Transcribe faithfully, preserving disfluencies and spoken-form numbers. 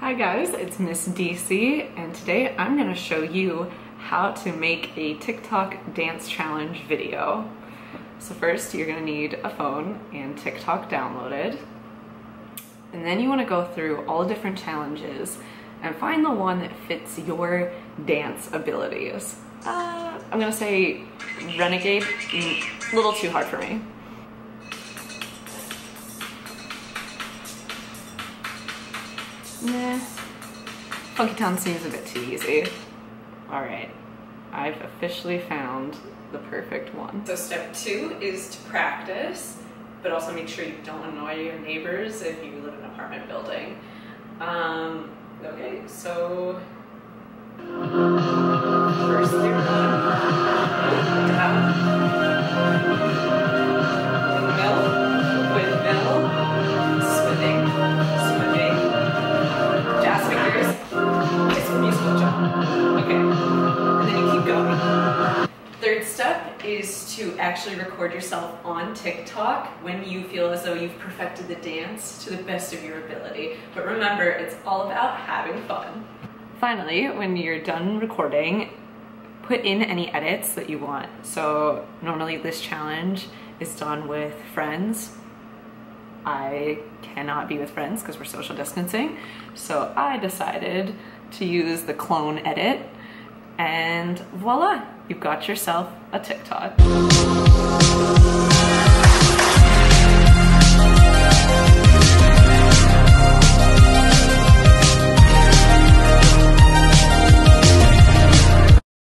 Hi guys, it's Miss D C, and today I'm gonna show you how to make a TikTok dance challenge video. So first you're gonna need a phone and TikTok downloaded. And then you wanna go through all the different challenges and find the one that fits your dance abilities. Uh, I'm gonna say Renegade, a little too hard for me. Nah, Funky Town seems a bit too easy. Alright, I've officially found the perfect one. So step two is to practice, but also make sure you don't annoy your neighbors if you live in an apartment building. Um, okay, so first you're done. Down. Mill, with mill, swimming, swimming. Jazz fingers, it's a musical jump. Okay, and then you keep going. Third step is to actually record yourself on TikTok when you feel as though you've perfected the dance to the best of your ability. But remember, it's all about having fun. Finally, when you're done recording, put in any edits that you want. So normally this challenge is done with friends. I cannot be with friends because we're social distancing. So I decided to use the clone edit, and voila, you've got yourself a TikTok.